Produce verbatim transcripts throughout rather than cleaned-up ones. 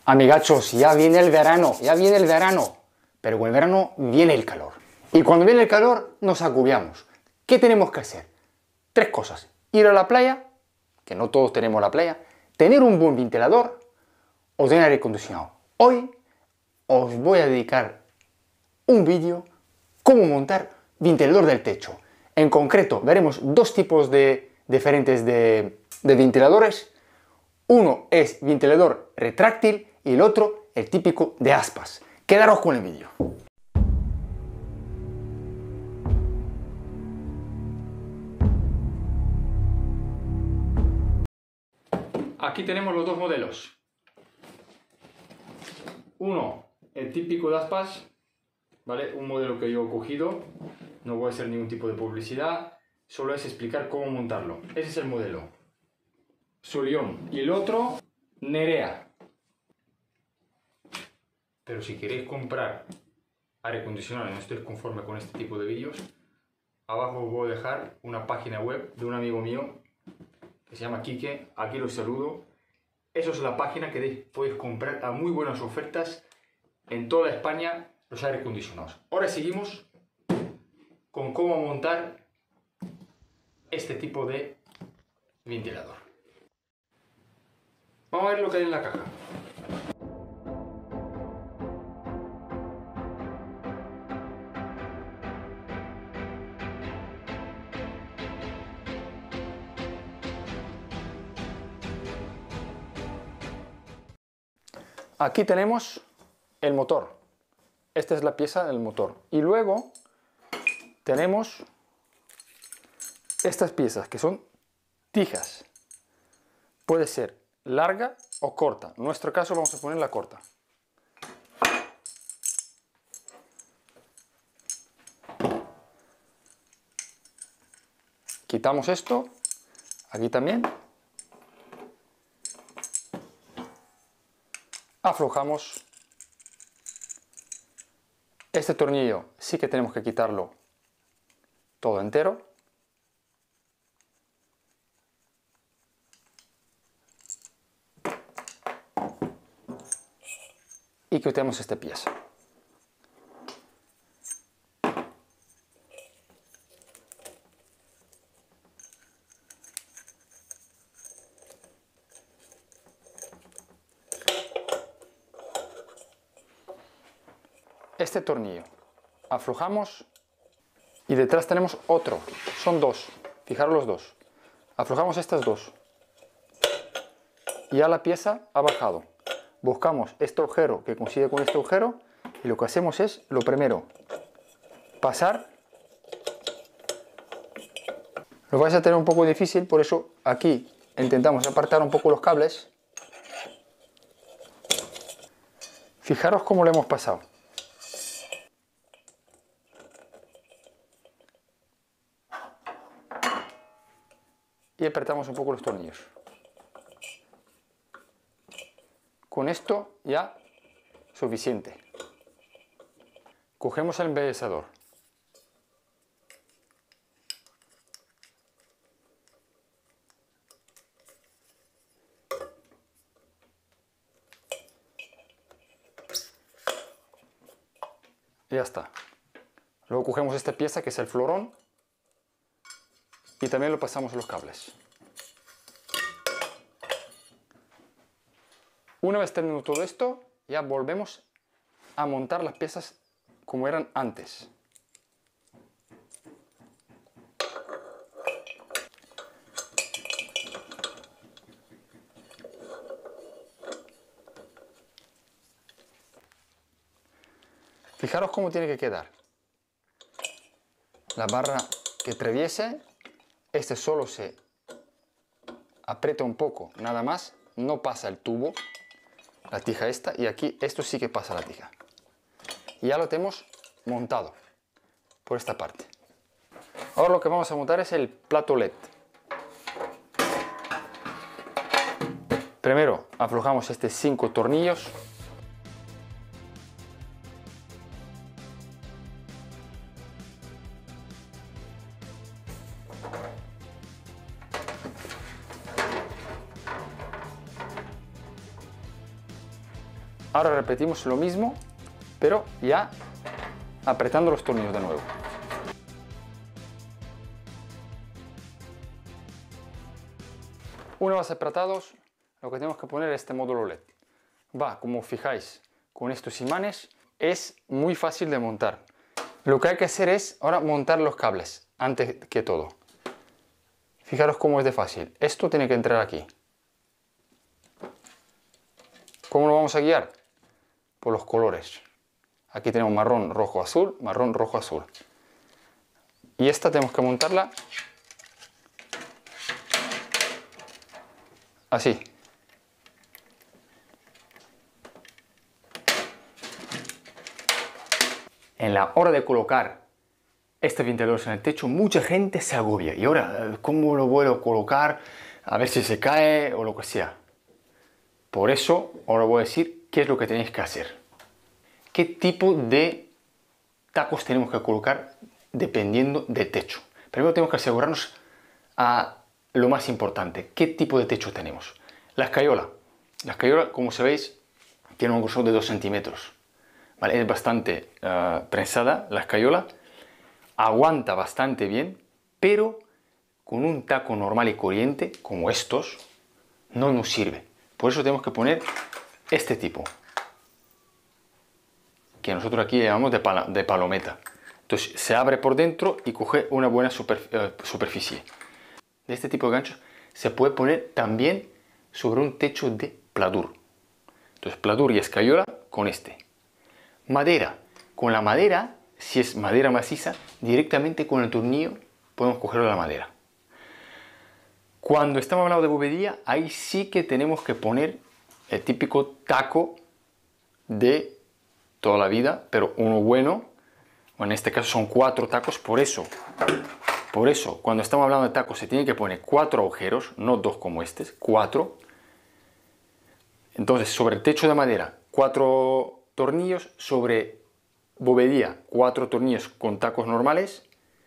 Amigachos, ya viene el verano, ya viene el verano. Pero con el verano viene el calor. Y cuando viene el calor nos agobiamos. ¿Qué tenemos que hacer? Tres cosas. Ir a la playa, que no todos tenemos la playa. Tener un buen ventilador o tener aire acondicionado. Hoy os voy a dedicar un vídeo cómo montar ventilador del techo. En concreto veremos dos tipos de diferentes de, de ventiladores. Uno es ventilador retráctil y el otro el típico de aspas. Quedaros con el vídeo. Aquí tenemos los dos modelos. Uno, el típico de aspas, ¿vale? Un modelo que yo he cogido. No voy a hacer ningún tipo de publicidad, solo es explicar cómo montarlo. Ese es el modelo Solión. Y el otro, Nerea. Pero si queréis comprar aire acondicionado y no estáis conforme con este tipo de vídeos, abajo os voy a dejar una página web de un amigo mío que se llama Quique. Aquí los saludo. Eso es la página que podéis comprar a muy buenas ofertas en toda España los aire acondicionados. Ahora seguimos con cómo montar este tipo de ventilador. Vamos a ver lo que hay en la caja. Aquí tenemos el motor. Esta es la pieza del motor. Y luego tenemos estas piezas que son tijas. Puede ser larga o corta. En nuestro caso vamos a poner la corta. Quitamos esto. Aquí también. Aflojamos. Este tornillo sí que tenemos que quitarlo todo entero. Y quitamos esta pieza. Este tornillo aflojamos y detrás tenemos otro, son dos, fijaros los dos, aflojamos estas dos y ya la pieza ha bajado. Buscamos este agujero que coincide con este agujero y lo que hacemos es, lo primero, pasar. Lo vais a tener un poco difícil, por eso aquí intentamos apartar un poco los cables. Fijaros cómo lo hemos pasado. Y apretamos un poco los tornillos. Con esto ya suficiente. Cogemos el embellecedor. Y ya está. Luego cogemos esta pieza que es el florón. Y también lo pasamos a los cables. Una vez terminado todo esto, ya volvemos a montar las piezas como eran antes. Fijaros cómo tiene que quedar. La barra que atraviese. Este solo se aprieta un poco, nada más, no pasa el tubo, la tija esta, y aquí esto sí que pasa la tija. Y ya lo tenemos montado por esta parte. Ahora lo que vamos a montar es el plato L E D. Primero aflojamos estos cinco tornillos. Ahora repetimos lo mismo, pero ya apretando los tornillos de nuevo. Una vez apretados, lo que tenemos que poner es este módulo L E D. Va, como fijáis, con estos imanes, es muy fácil de montar. Lo que hay que hacer es ahora montar los cables, antes que todo. Fijaros cómo es de fácil. Esto tiene que entrar aquí. ¿Cómo lo vamos a guiar? Por los colores. Aquí tenemos marrón, rojo, azul, marrón, rojo, azul. Y esta tenemos que montarla así. En la hora de colocar este ventilador en el techo, mucha gente se agobia. Y ahora, ¿cómo lo voy a colocar? A ver si se cae o lo que sea. Por eso, ahora voy a decir qué es lo que tenéis que hacer. ¿Qué tipo de tacos tenemos que colocar dependiendo del techo? Primero tenemos que asegurarnos a lo más importante. ¿Qué tipo de techo tenemos? La escayola. La escayola, como sabéis, tiene un grosor de dos centímetros. ¿Vale? Es bastante uh, prensada la escayola, aguanta bastante bien, pero con un taco normal y corriente, como estos, no nos sirve. Por eso tenemos que poner este tipo, que nosotros aquí llamamos de, pala de palometa. Entonces se abre por dentro y coge una buena super, uh, superficie. De este tipo de ganchos se puede poner también sobre un techo de pladur. Entonces pladur y escayola con este. Madera. Con la madera, si es madera maciza, directamente con el tornillo podemos coger la madera. Cuando estamos hablando de bovedía, ahí sí que tenemos que poner el típico taco de toda la vida, pero uno bueno. Bueno, en este caso son cuatro tacos, por eso, por eso, cuando estamos hablando de tacos se tiene que poner cuatro agujeros, no dos como estos, cuatro. Entonces, sobre el techo de madera, cuatro tornillos, sobre bovedía, cuatro tornillos con tacos normales,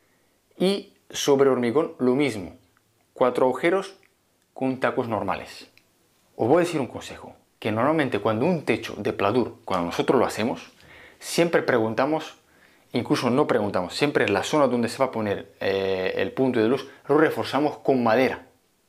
y sobre hormigón lo mismo, cuatro agujeros con tacos normales. Os voy a decir un consejo, que normalmente cuando un techo de pladur, cuando nosotros lo hacemos, siempre preguntamos, incluso no preguntamos, siempre en la zona donde se va a poner eh, el punto de luz, lo reforzamos con madera.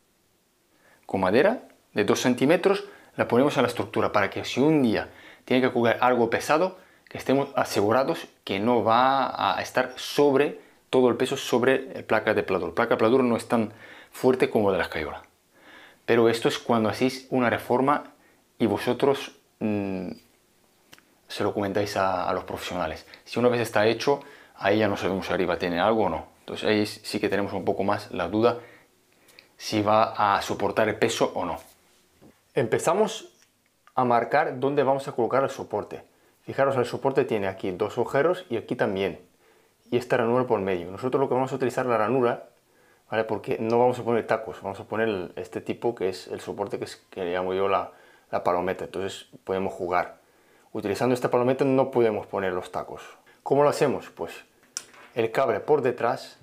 Con madera de dos centímetros la ponemos a la estructura para que si un día tiene que colgar algo pesado, que estemos asegurados que no va a estar sobre todo el peso sobre la placa de pladur. La placa de pladur no es tan fuerte como de la escayola. Pero esto es cuando hacéis una reforma y vosotros mmm, se lo comentáis a, a los profesionales. Si una vez está hecho, ahí ya no sabemos si arriba tiene algo o no. Entonces ahí sí que tenemos un poco más la duda si va a soportar el peso o no. Empezamos a marcar dónde vamos a colocar el soporte. Fijaros, el soporte tiene aquí dos agujeros y aquí también. Y esta ranura por medio. Nosotros lo que vamos a utilizar la ranura, ¿vale? Porque no vamos a poner tacos, vamos a poner este tipo que es el soporte que, es, que le llamo yo la, la palometa. Entonces podemos jugar. Utilizando esta palometa no podemos poner los tacos. ¿Cómo lo hacemos? Pues el cable por detrás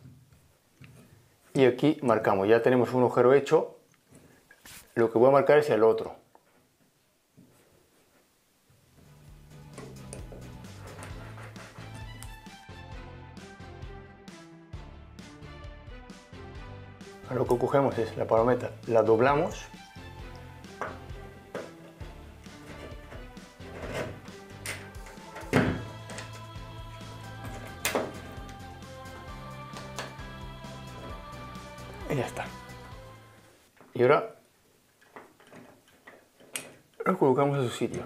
y aquí marcamos. Ya tenemos un agujero hecho. Lo que voy a marcar es el otro. Lo que cogemos es la palometa, la doblamos y ya está. Y ahora lo colocamos en su sitio.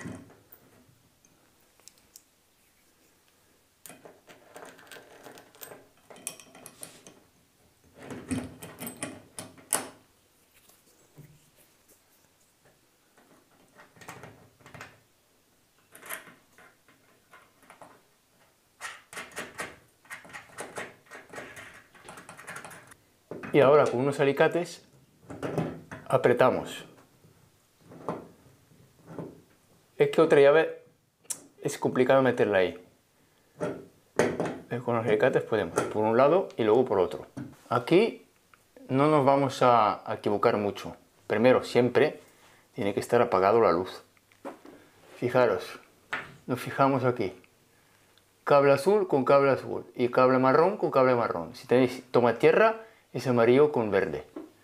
Y ahora con unos alicates apretamos. Es que otra llave es complicado meterla ahí. Con los alicates podemos, por un lado y luego por otro. Aquí no nos vamos a equivocar mucho. Primero, siempre tiene que estar apagado la luz. Fijaros, nos fijamos aquí. Cable azul con cable azul y cable marrón con cable marrón. Si tenéis toma tierra, es amarillo con verde.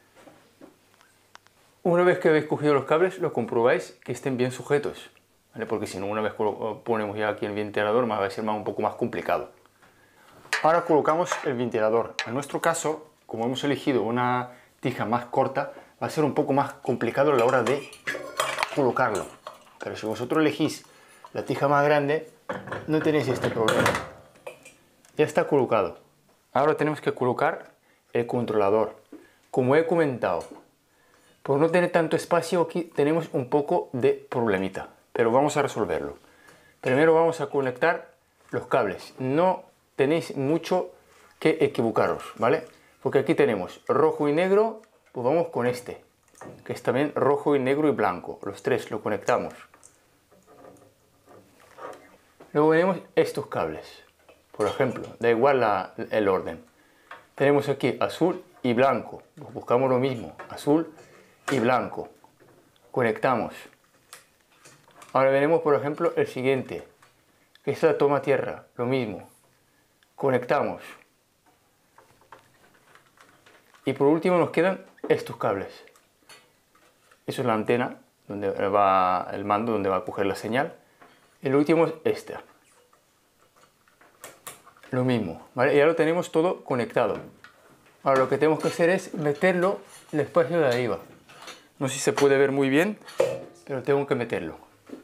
Una vez que habéis cogido los cables, lo comprobáis que estén bien sujetos, ¿vale? Porque si no, una vez que lo ponemos ya aquí el ventilador, va a ser más, un poco más complicado. Ahora colocamos el ventilador. En nuestro caso, como hemos elegido una tija más corta, va a ser un poco más complicado a la hora de colocarlo. Pero si vosotros elegís la tija más grande, no tenéis este problema. Ya está colocado. Ahora tenemos que colocar el controlador. Como he comentado, por no tener tanto espacio aquí tenemos un poco de problemita, pero vamos a resolverlo. Primero vamos a conectar los cables. No tenéis mucho que equivocaros, ¿vale? Porque aquí tenemos rojo y negro, pues vamos con este, que es también rojo y negro y blanco. Los tres lo conectamos. Luego tenemos estos cables, por ejemplo, da igual la, el orden. Tenemos aquí azul y blanco, buscamos lo mismo, azul y blanco. Conectamos. Ahora veremos, por ejemplo, el siguiente, que es la toma tierra, lo mismo. Conectamos. Y por último nos quedan estos cables. Eso es la antena, donde va el mando, donde va a coger la señal. El último es este. Lo mismo, ¿vale? Ya lo tenemos todo conectado. Ahora lo que tenemos que hacer es meterlo en el espacio de arriba. No sé si se puede ver muy bien, pero tengo que meterlo.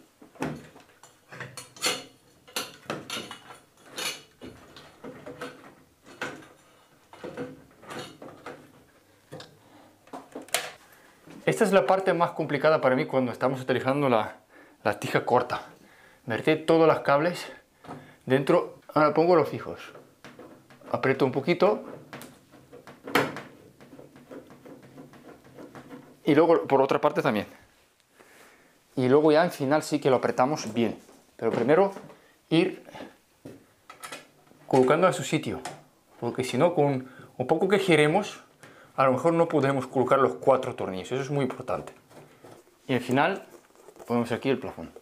Esta es la parte más complicada para mí cuando estamos utilizando la, la tija corta. Meter todos los cables dentro. Ahora pongo los fijos. Aprieto un poquito. Y luego por otra parte también. Y luego ya al final sí que lo apretamos bien. Pero primero ir colocando a su sitio. Porque si no, con un poco que giremos, a lo mejor no podemos colocar los cuatro tornillos. Eso es muy importante. Y al final ponemos aquí el plafón.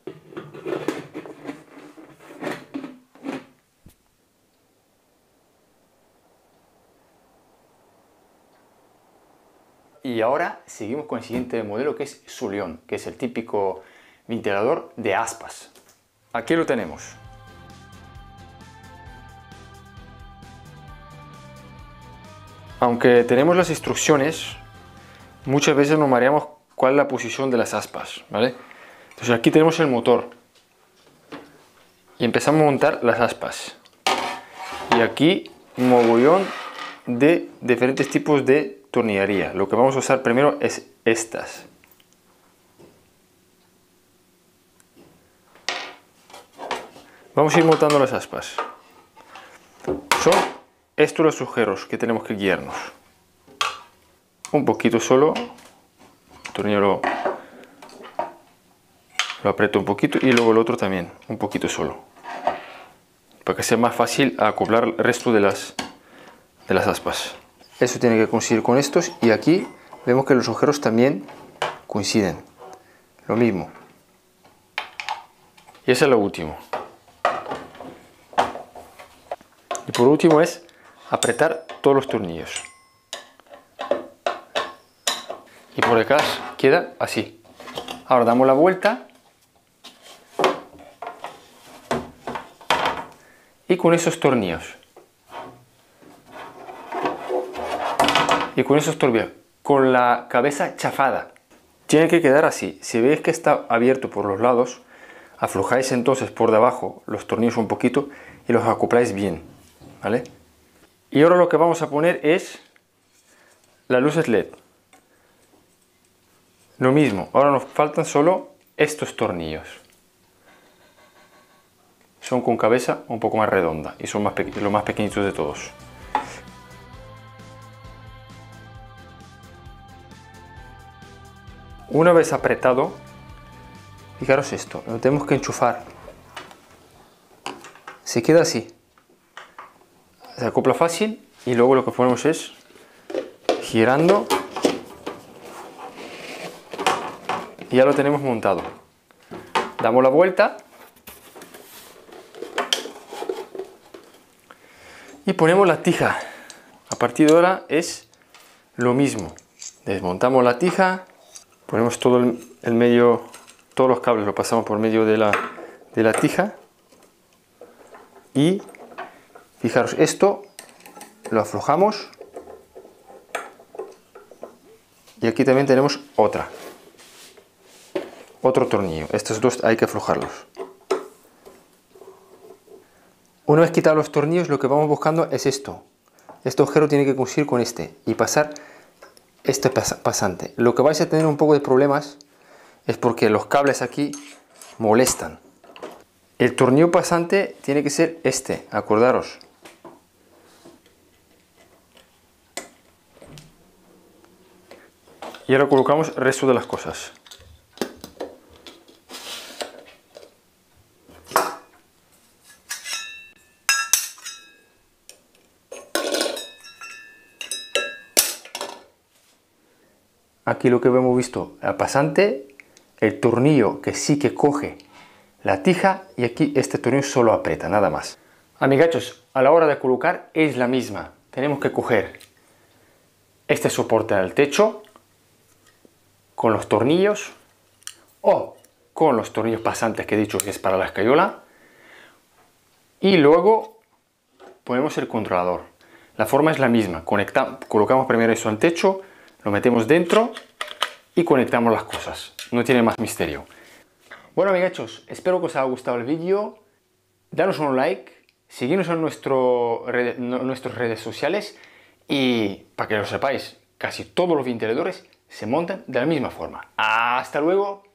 Y ahora seguimos con el siguiente modelo, que es Sulión, que es el típico ventilador de aspas. Aquí lo tenemos. Aunque tenemos las instrucciones, muchas veces nos mareamos cuál es la posición de las aspas, ¿vale? Entonces aquí tenemos el motor y empezamos a montar las aspas. Y aquí un mogollón de diferentes tipos de tornillería. Lo que vamos a usar primero es estas. Vamos a ir montando las aspas. Son estos los agujeros que tenemos que guiarnos. Un poquito solo. El tornillo lo, lo aprieto un poquito y luego el otro también, un poquito solo. Para que sea más fácil acoplar el resto de las, de las aspas. Eso tiene que coincidir con estos y aquí vemos que los agujeros también coinciden. Lo mismo. Y ese es lo último. Y por último es apretar todos los tornillos. Y por acá queda así. Ahora damos la vuelta. Y con esos tornillos. Y con esos tornillos, con la cabeza chafada, tiene que quedar así. Si veis que está abierto por los lados, aflojáis entonces por debajo los tornillos un poquito y los acopláis bien, ¿vale? Y ahora lo que vamos a poner es las luces L E D. Lo mismo, ahora nos faltan solo estos tornillos. Son con cabeza un poco más redonda y son más los más pequeñitos de todos. Una vez apretado, fijaros esto, lo tenemos que enchufar. Se queda así. Se acopla fácil y luego lo que ponemos es girando y ya lo tenemos montado. Damos la vuelta y ponemos la tija. A partir de ahora es lo mismo. Desmontamos la tija, ponemos todo el, el medio, todos los cables lo pasamos por medio de la, de la tija y fijaros, esto lo aflojamos y aquí también tenemos otra, otro tornillo. Estos dos hay que aflojarlos. Una vez quitados los tornillos, lo que vamos buscando es esto. Este agujero tiene que coincidir con este y pasar este pas pasante. Lo que vais a tener un poco de problemas es porque los cables aquí molestan. El tornillo pasante tiene que ser este, acordaros. Y ahora colocamos el resto de las cosas. Aquí lo que hemos visto, el pasante, el tornillo que sí que coge la tija y aquí este tornillo solo aprieta, nada más. Amigachos, a la hora de colocar es la misma. Tenemos que coger este soporte al techo con los tornillos o con los tornillos pasantes que he dicho que es para la escayola y luego ponemos el controlador. La forma es la misma, Conecta, colocamos primero eso al techo, lo metemos dentro y conectamos las cosas. No tiene más misterio. Bueno amigachos, espero que os haya gustado el vídeo. Danos un like, seguidnos en nuestro, en nuestras redes sociales y para que lo sepáis, casi todos los ventiladores se montan de la misma forma. ¡Hasta luego!